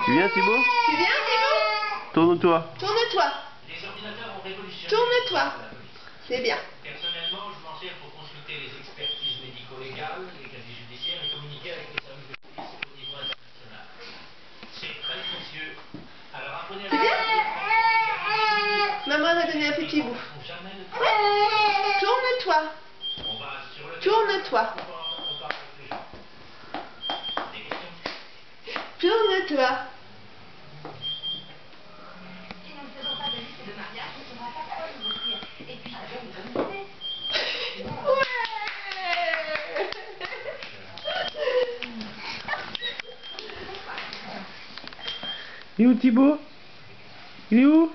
Tu viens Thibaut? Tu viens Thibaut? Tourne-toi. Tourne-toi. Les ordinateurs ont révolutionné. Tourne-toi. C'est bien. Personnellement, je m'en sers pour consulter les expertises médico-légales, les casiers judiciaires et communiquer avec les services de police au niveau international. C'est très précieux. Alors apprenez à Tu viens? Maman va donner un petit bout. Tourne-toi. Tourne-toi. Tourne-toi. Si nous ne faisons pas de liste de mariage, nous ne saurons pas quoi nous offrir. Et puis, ça donne une bonne idée. Il est où Thibaut? Il est où?